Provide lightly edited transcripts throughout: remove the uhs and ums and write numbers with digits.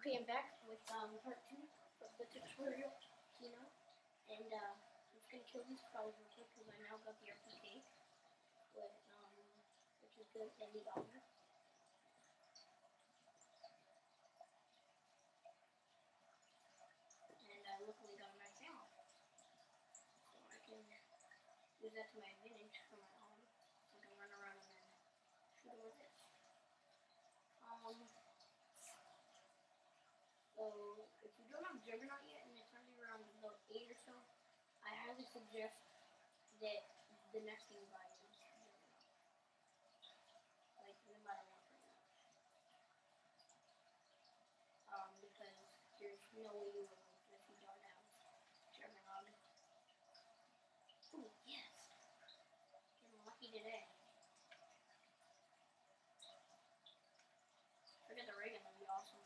Okay, I'm back with part 2 of the tutorial, and I'm just gonna kill these crawlers real quick because I now got the RPK, with, which is good, and the auger. And luckily got a max ammo, so I can use that to my advantage for my arm, so I can run around and then shoot them with it. So if you don't have Juggernaut yet, and it's already around about 8 or so, I highly suggest that the next thing you buy is Juggernaut. Like, no matter what, pretty much. Because there's no way you will lose if you don't have Juggernaut. Ooh, yes! Getting lucky today. If I get the ray gun, that'd be awesome.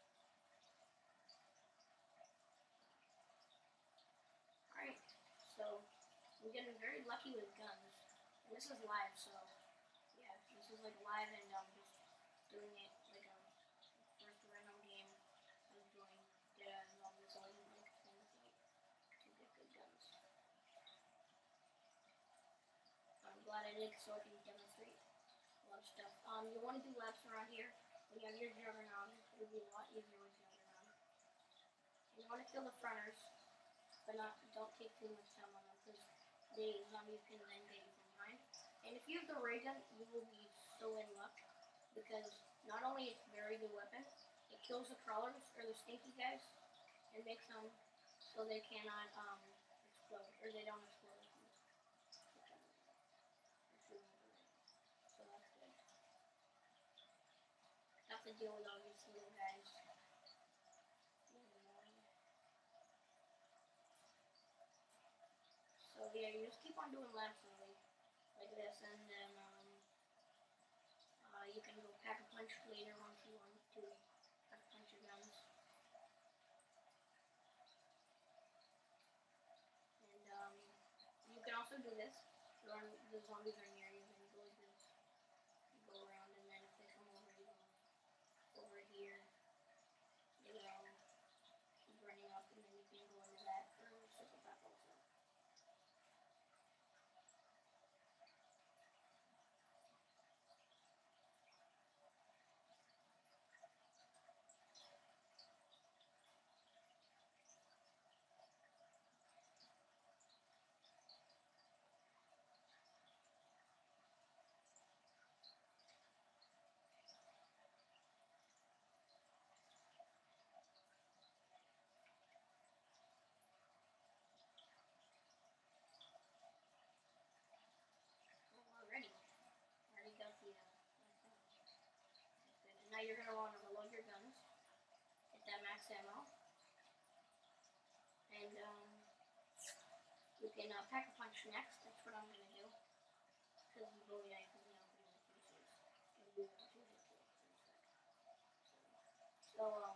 Alright, so I'm getting very lucky with guns. And this is live, so yeah, this is like live and just doing it like a first random game I was doing. Did all this, I wasn't like things like to get good guns. I'm glad I did so I can demonstrate a lot of stuff. You want to do laps around here when you have your Juggernaut. It would be a lot easier with Juggernaut. You want to kill the fronters, but don't take too much time on them because the zombies can then get you from behind. And if you have the ray gun, you will be so in luck because not only it's a very good weapon, it kills the crawlers or the stinky guys and makes them so they cannot explode or they don't explode. So that's good. Have to deal with all these little guys in the morning. So yeah, you just keep on doing laps really, like this, and then you can go pack a punch later once you want to pack a punch your guns. And you can also do this when the zombies are near you, then you go like this. You go around, and then if they come over, you go over here. You keep running up, and then you can go into that for super pack also. Already got the and now you're gonna want to reload your guns, get that max ammo, and you can pack a punch next. That's what I'm gonna do. Because you go yeah, because you know the pieces. So yeah,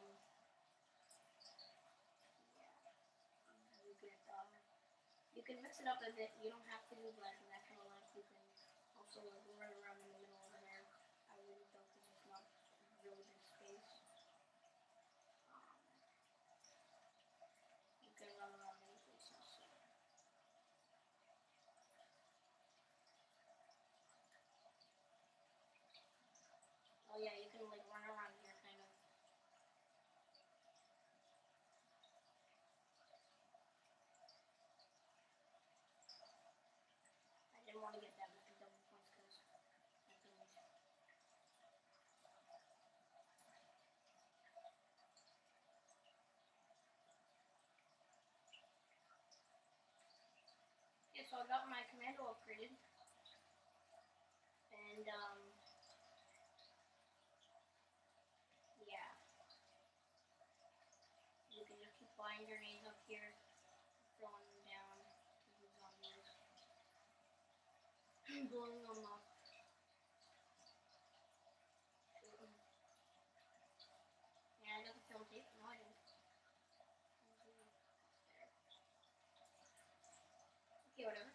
you can mix it up a bit. You don't have to do black and that kind of life. You can also like run around in the middle over there. I really don't because it's not really big space. You can run around many places. So. Oh yeah, you can like run around here kind of. I didn't want to get that many double points because I couldn't. Yeah, so I got my commando upgraded, and yeah, you can just keep buying grenades up here, throwing them down to the zombies, blowing them up. Yeah, I got the film tape. No, I didn't. Okay, whatever.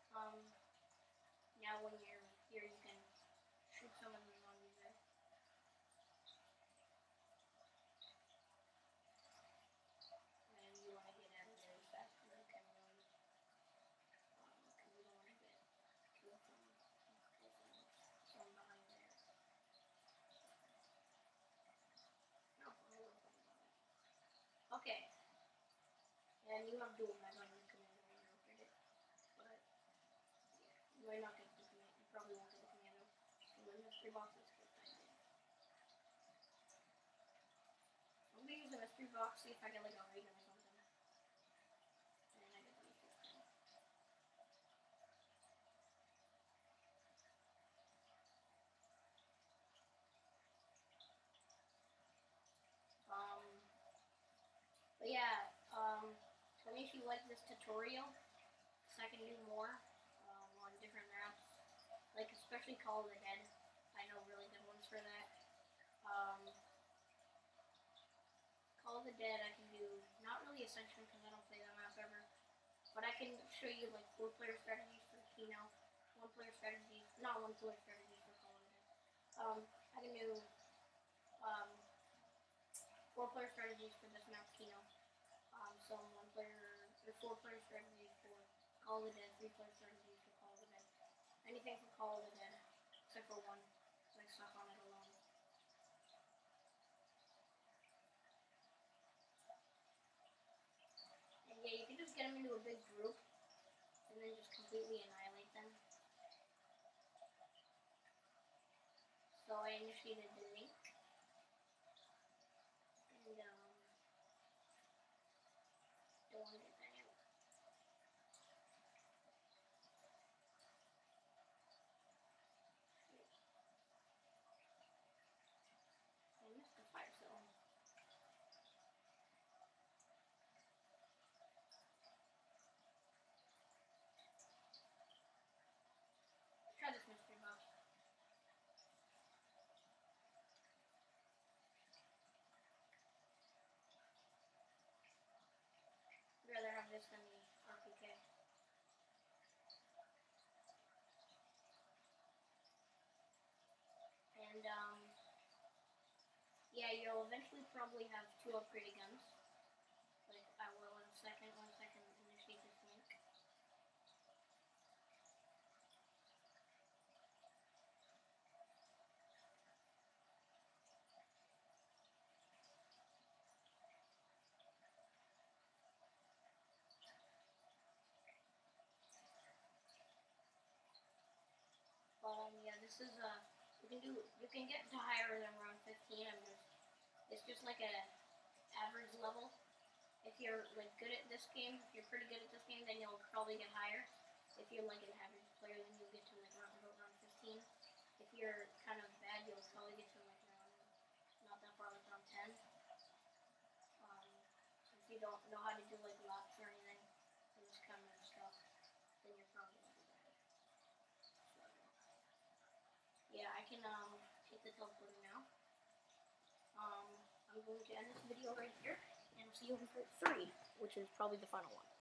Now when you're here, you can shoot some of the zombies there. then you have dual med on your commando when you upgrade it. But yeah, you might not get the commando. You probably won't get the commando. And then mystery boxes get that in. I'm gonna use a mystery box, see if I get like a Reagan or something. And I get the mystery box. But yeah, tell me if you like this tutorial, because I can do more on different maps, like especially Call of the Dead. I know really good ones for that. Call of the Dead I can do, not really Ascension because I don't play that map ever, but I can show you like 4-player strategies for Kino, 1-player strategies, not 1-player strategies for Call of the Dead. I can do 4-player strategies for this map Kino. Some 1-player or 4-player strategies for Call of the Dead, 3-player strategies for Call of the Dead. Anything for Call of the Dead, except for one, so I suck on it alone. And yeah, you can just get them into a big group, and then just completely annihilate them. So I initiated the link, and don't want to get that out. I missed the fire zone. Try this mystery box. I'd rather have this than the RPK. And yeah, you'll eventually probably have 2 upgraded guns. Like I will in a second once I can initiate this link. Yeah, this is you can get to higher than around 15. It's just like a average level. If you're like good at this game, if you're pretty good at this game, then you'll probably get higher. If you're like an average player, then you'll get to like around 15. If you're kind of bad, you'll probably get to like around not that far, like around 10. If you don't know how to do like laps or anything, and this kind of stuff, then you're probably gonna be bad. So, yeah, I can hit the teleporter now. I'm going to end this video right here, and see you in part 3, which is probably the final one.